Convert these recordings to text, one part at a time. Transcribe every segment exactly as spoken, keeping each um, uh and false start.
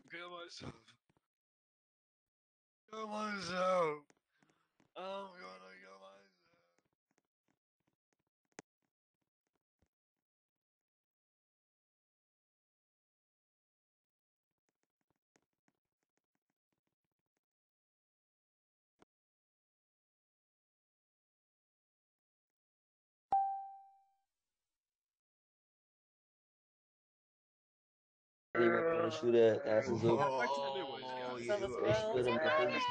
kill myself. Kill myself. I'm gonna kill myself. He want to shoot at asses up. Oh, So you was They well. split him in the face.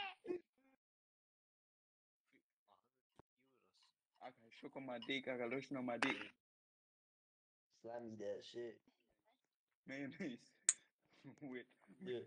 I got shook on my dick. I got lotion on my dick. Slimy that shit. Mayonnaise. With. Yeah.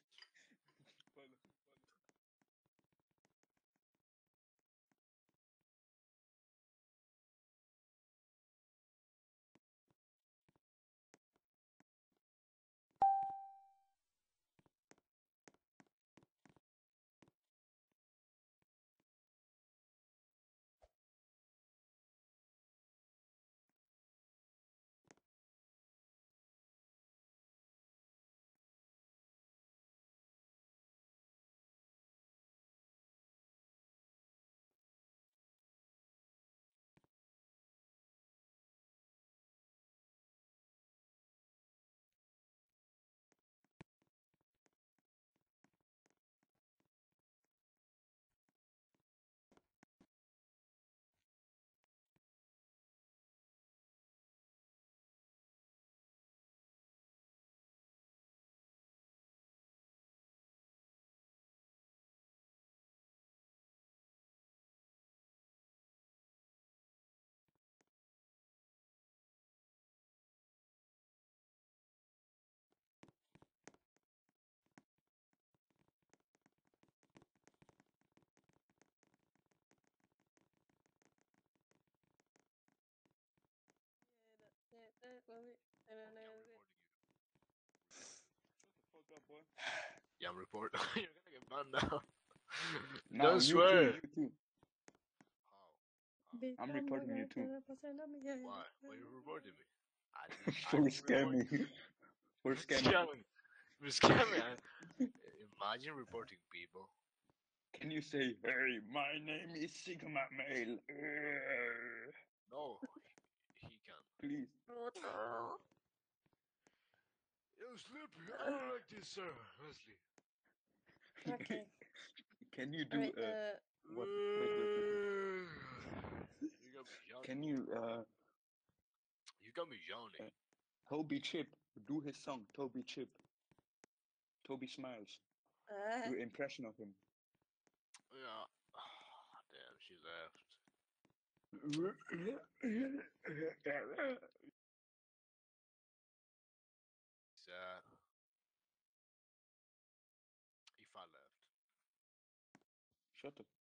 Fuck up, boy. Yeah, I'm reporting. You're gonna get banned now. Now Don't you swear. too. You too. How? I'm reporting you too. Why? Why are you reporting me? I didn't. I For didn't report scamming. you. For For scamming. scamming. For scamming. I- Imagine reporting people. Can you say, hey, my name is Sigma Male? Uh, No, he, he can. please. Yo, Slippy, I don't like this, sir. Leslie. Okay. Can you do Alright, uh, uh, what? Wait, wait, wait, wait. You got me yawning. Can you uh, You got me yawning. uh Toby Chip do his song Toby Chip? Toby Smiles. uh, Do an impression of him. Yeah. Damn, she left. Sad. If I left. Shut up.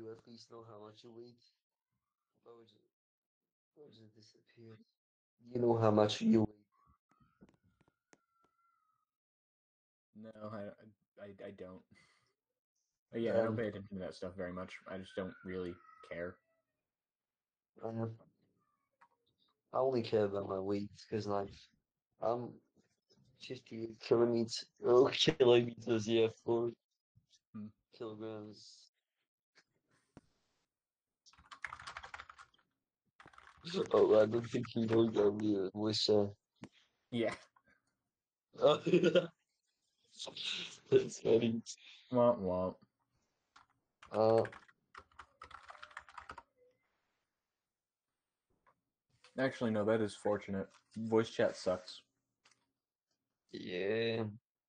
you at least know how much you weigh? Why would you? Why would it disappear? You know how much you weigh? No, I, I, I don't. Again, I don't Um, pay attention to that stuff very much. I just don't really care. um, I only care about my weight because, like, I'm fifty-eight kilometers. Oh, kilometers, yeah, four Hmm. kilograms. Oh, I don't think you know that we wish. Uh, Yeah. oh, that's funny. Womp womp. Uh, Actually, no, that is fortunate. Voice chat sucks. yeah.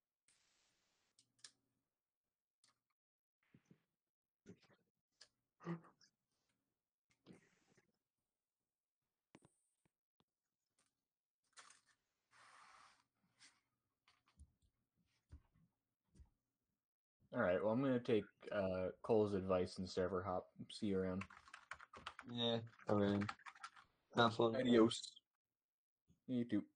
Alright, well, I'm gonna take uh, Cole's advice and server hop. See you around. Yeah, I mean, have fun. Adios. You too.